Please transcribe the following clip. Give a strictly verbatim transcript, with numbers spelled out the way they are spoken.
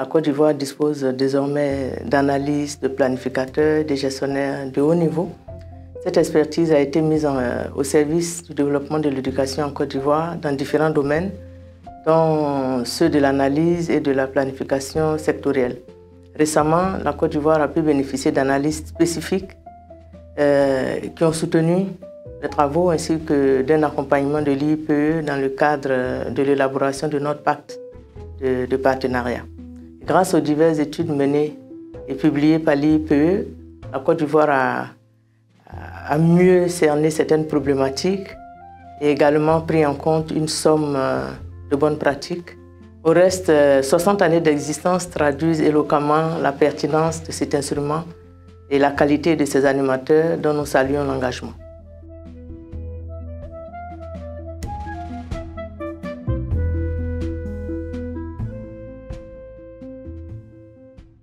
Côte d'Ivoire dispose désormais d'analystes, de planificateurs, de gestionnaires de haut niveau. Cette expertise a été mise en, au service du développement de l'éducation en Côte d'Ivoire dans différents domaines, dont ceux de l'analyse et de la planification sectorielle. Récemment, la Côte d'Ivoire a pu bénéficier d'analystes spécifiques euh, qui ont soutenu les travaux ainsi que d'un accompagnement de l'I P E dans le cadre de l'élaboration de notre pacte de, de partenariat. Grâce aux diverses études menées et publiées par l'I P E, la Côte d'Ivoire a, a mieux cerné certaines problématiques et également pris en compte une somme de bonnes pratiques. Au reste, soixante années d'existence traduisent éloquemment la pertinence de cet instrument et la qualité de ses animateurs dont nous saluons l'engagement.